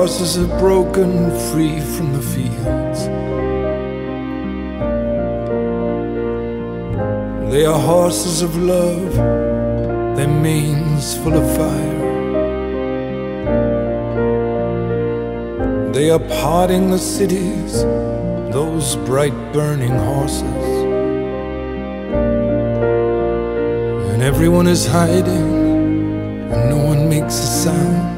horses are broken free from the fields. They are horses of love, their manes full of fire. They are parting the cities, those bright burning horses. And everyone is hiding, and no one makes a sound.